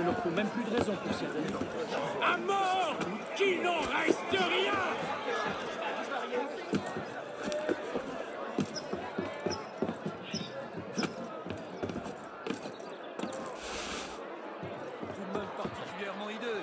ne leur faut même plus de raison pour s'y adonner. À mort! Qu'il n'en reste rien! Tout de même particulièrement hideux.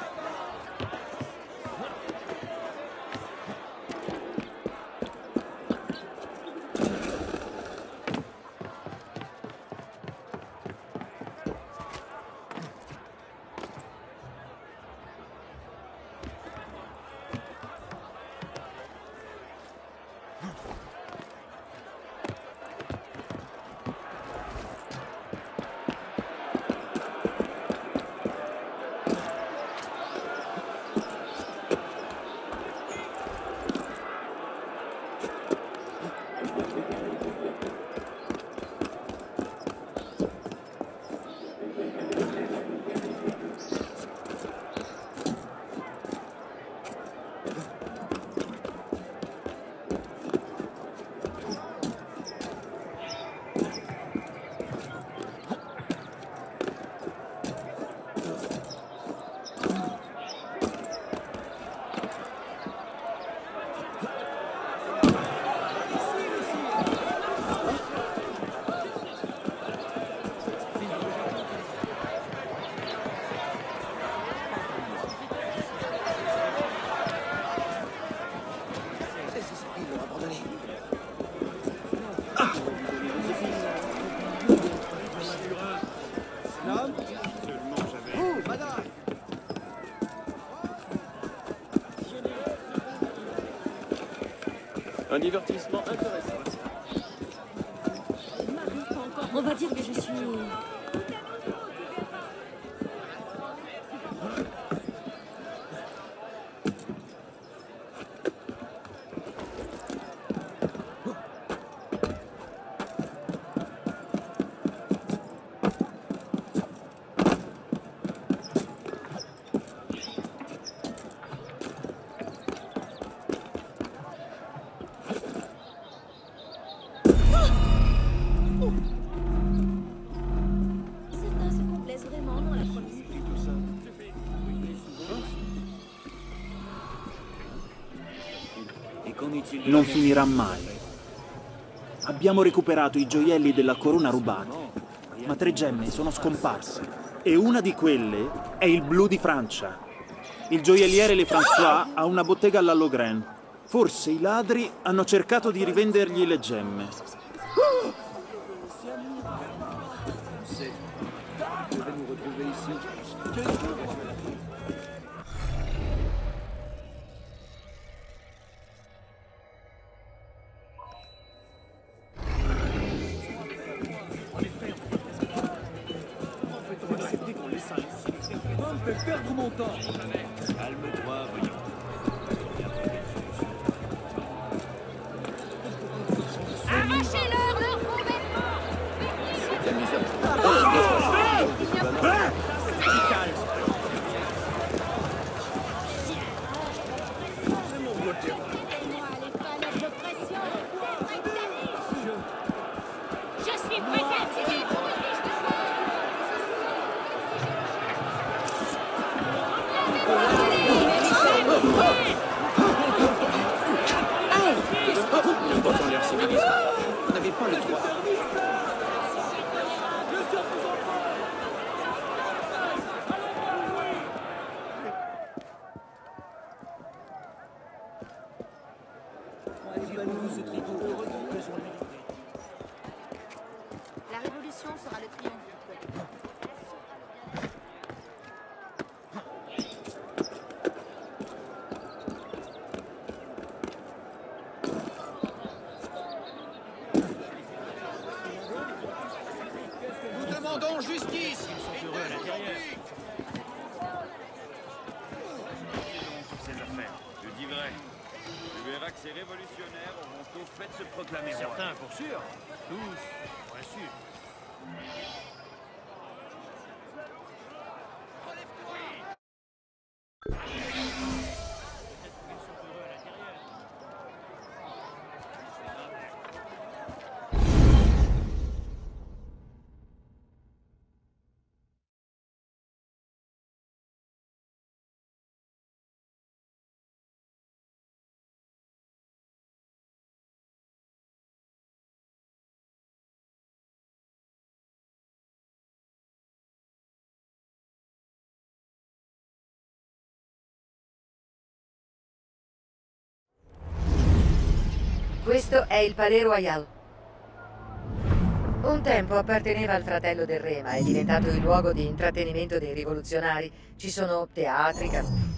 Un divertissement intéressant. On va dire que je suis... Certains se complaisent vraiment dans la promise. Non finirà mai. Abbiamo recuperato i gioielli della corona rubati, ma 3 gemme sono scomparse. E una di quelle è il blu di Francia. Il gioielliere Lefrançois ha una bottega alla Logren. Forse i ladri hanno cercato di rivendergli le gemme. On me fait perdre mon temps. Calme-toi, voyons. Arrachez-leur leurs vêtements! Je suis prête à tirer pour une fiche de Ne pas dans l'air civilisé. Vous n'avez pas le droit. La révolution sera le triomphe du peuple. Nous demandons justice. Ils sont heureux à l'intérieur. Sur ces affaires, je dis vrai. Tu verras que ces révolutionnaires auront tôt fait de se proclamer roi. Certains, pour sûr. Tous, bien sûr. Questo è il Palais Royal. Un tempo apparteneva al fratello del re, ma è diventato il luogo di intrattenimento dei rivoluzionari. Ci sono teatri,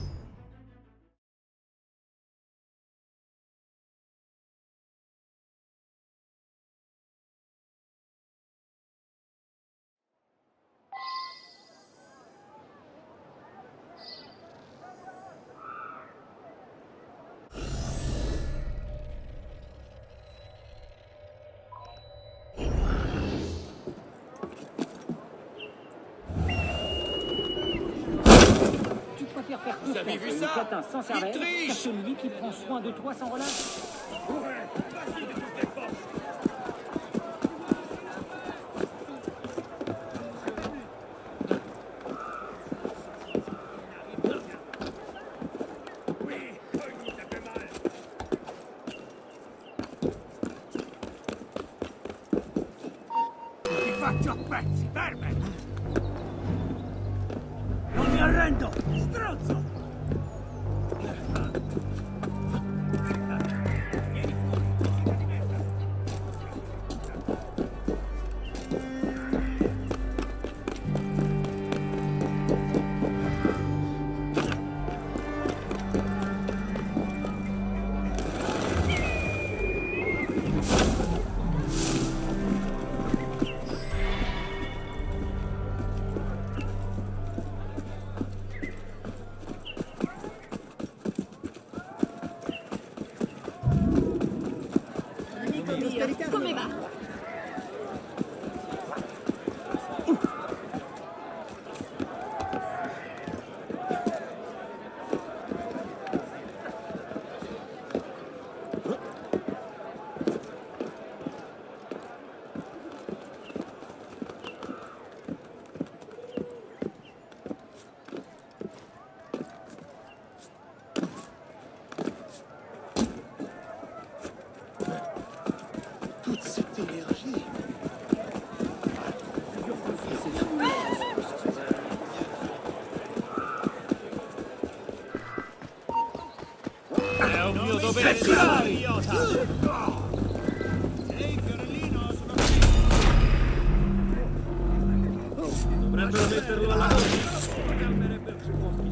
Vous avez vu ça? Il triche! Celui qui prend soin de toi sans relâche. Ti faccio a pezzi, verme! Non mi arrendo! Stronzo! Come va? È un mio dovere di idiota! Ehi, fiorellino, sono qui! Dovrebbero metterlo alla voce! Calmerebbero se fossi.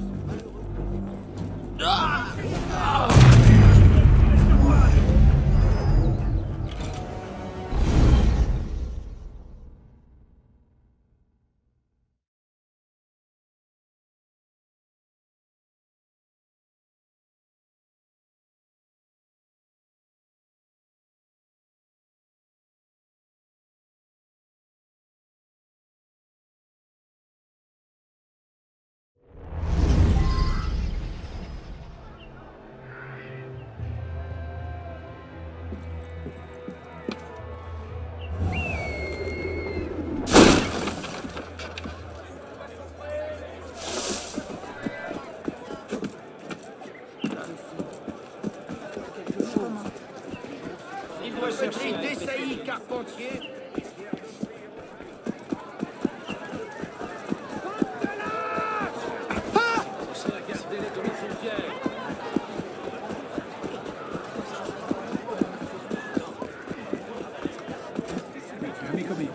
Petit Dessailly Carpentier. Gardez-les comme ils sont fiers! Amico mio.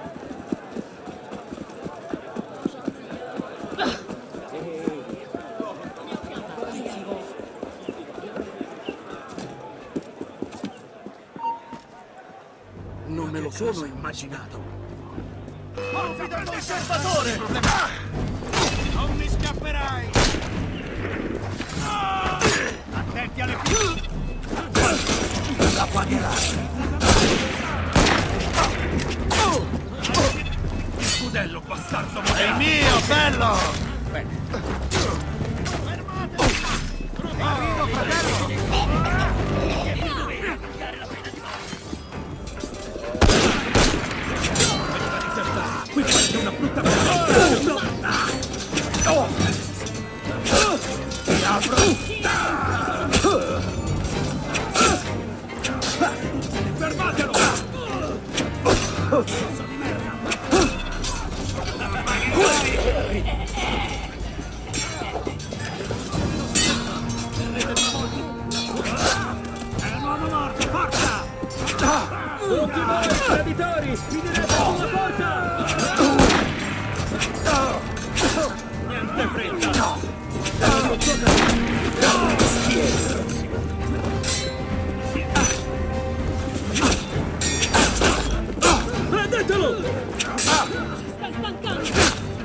Non me lo sono immaginato. Confido il conservatore! Non mi scapperai! Attenti alle più! La pagherai! Il scudello, bastardo! È il mio, bello! Bene. Arrivo, fratello! Qui fate una brutta ti apro! Fermatelo! Di merda! È un uomo morto, forza! Finirete sulla porta! Niente fretta! Prendetelo! Sta stancando!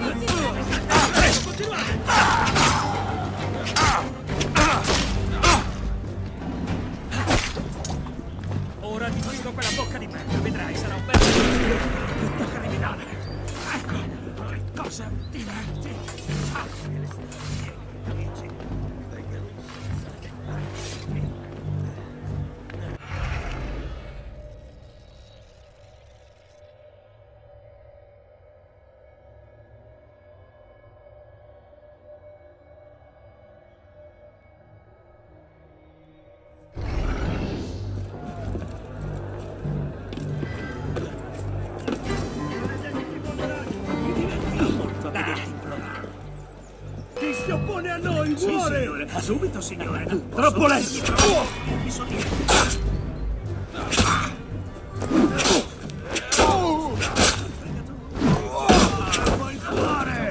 Ora ti chiudo quella bocca di merda, vedrai, sarà un bel brutto criminale. Ecco, che cosa diverti. Chi si oppone a noi muore! Signore, subito, signore. Troppo lento. Vuoi fare?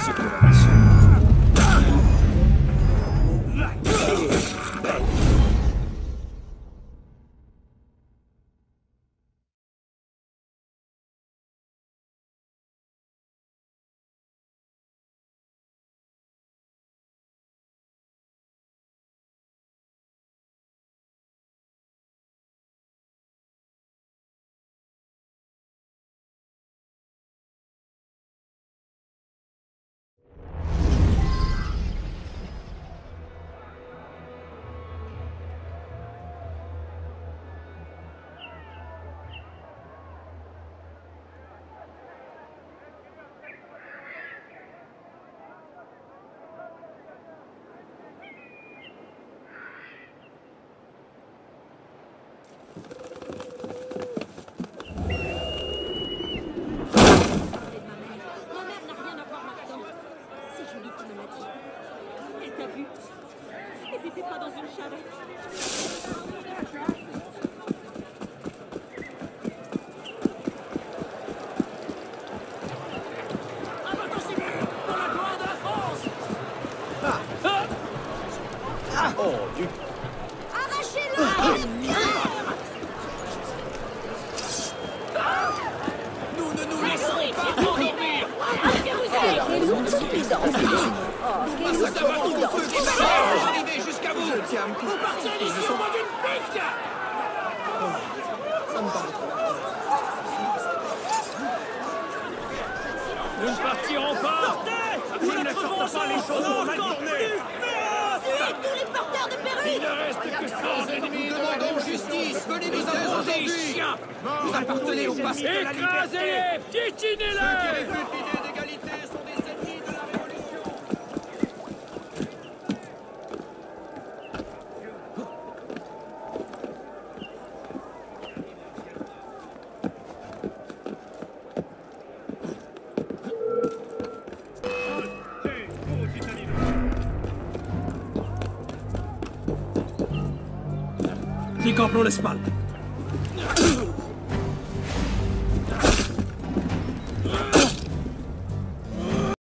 Oh, Dieu. Nous ne nous laisserons pas endormir! Ça va tout le feu qui va arriver jusqu'à vous! Vous partez d'ici au bout d'une pique! Nous ne partirons pas! Nous ne laisserons pas les choses mal tourner! Tous les porteurs de perruques! Il ne reste que 100 ennemis! Nous demandons justice! Venez nous entendus! Chiens! Vous appartenez au passé de la liberté! Écrasez-les! Piétinez-les! Ceux qui réfutent l'idée d'égalité sont des ennemis de la révolution! Ti copro le spalle!